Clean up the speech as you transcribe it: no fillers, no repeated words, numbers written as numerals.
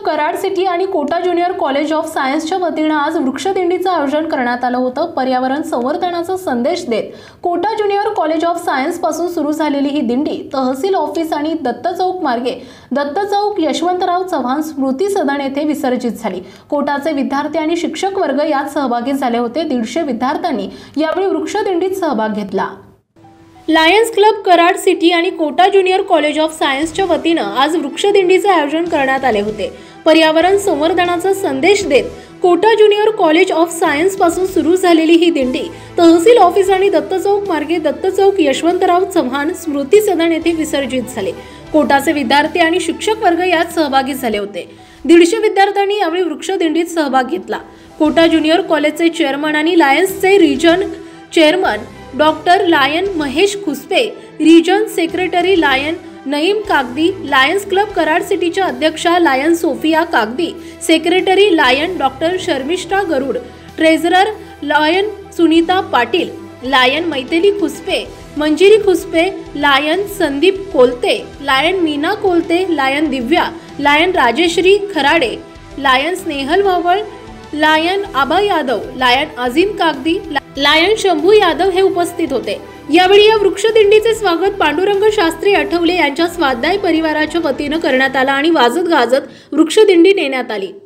Karad city आणि Kota junior college of सायन्सच्या वतीने आज वृक्षदिंडीचं आयोजन करण्यात आलं होतं। पर्यावरण संवर्धनाचा संदेश देत Kota junior college of science पासून सुरू झालेली ही दिंडी तहसील ऑफिस आणि दत्त चौक मार्गे दत्त चौक यशवंतराव चव्हाण स्मृती सदन येथे विसर्जित झाली। कोटाचे विद्यार्थी आणि शिक्षक वर्ग यात सहभागी झाले होते। 150 विद्यार्थ्यांनी यावेळी वृक्षदिंडीत सहभाग घेतला। लायन्स क्लब कराड सिटी आणि कोटा ज्युनियर कॉलेज ऑफ सायन्सच्या वतीने आज वृक्षदिंडीचे आयोजन करण्यात आले होते। पर्यावरण संवर्धनाचा संदेश देत Kota junior college of science पासून सुरू झालेली ही दिंडी तहसील ऑफिस आणि दत्त चौक मार्गे दत्त चौक यशवंतराव चव्हाण स्मृती सदन येथे विसर्जित झाले। कोटाचे विद्यार्थी आणि शिक्षक वर्ग यात सहभागी झाले होते। 150 विद्यार्थ्यांनी यावेळी वृक्षदिंडीत सहभाग घेतला। कोटा ज्युनियर कॉलेजचे चेअरमन आणि लायन्सचे region chairman doctor lion Mahesh Khuspe, region secretary lion Naeem Kagdi, lions club Karad सिटीच्या अध्यक्षा lion Sofia Kagdi, secretary lion doctor Sharmishtha Garud, treasurer lion Sunita Patil, lion Maithili Khuspe, Manjiri Khuspe, lion Sandeep Kolte, lion Meena Kolte, lion Divya, lion Rajashree Kharade, lion Snehal Vaval, lion Aba Yadav, lion Azim Kagdi, lion Shambhu Yadav हे उपस्थित होते। यावेळी या वृक्षदिंडीचे स्वागत पांडुरंग शास्त्री आठवले यांच्या स्वाध्याय परिवाराच्या वतीने करण्यात आले आणि वाजत गाजत वृक्षदिंडी नेण्यात आली।